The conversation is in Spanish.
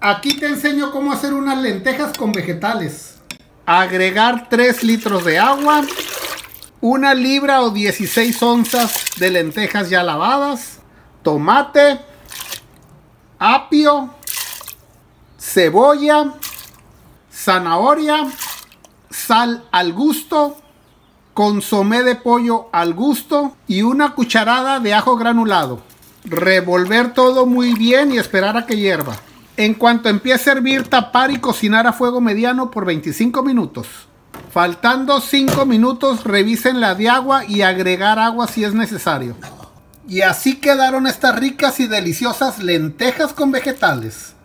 Aquí te enseño cómo hacer unas lentejas con vegetales. Agregar 3 litros de agua, 1 libra o 16 onzas de lentejas ya lavadas, tomate, apio, cebolla, zanahoria, sal al gusto, consomé de pollo al gusto y 1 cucharada de ajo granulado. Revolver todo muy bien y esperar a que hierva. En cuanto empiece a hervir, tapar y cocinar a fuego mediano por 25 minutos. Faltando 5 minutos, revisen la de agua y agregar agua si es necesario. Y así quedaron estas ricas y deliciosas lentejas con vegetales.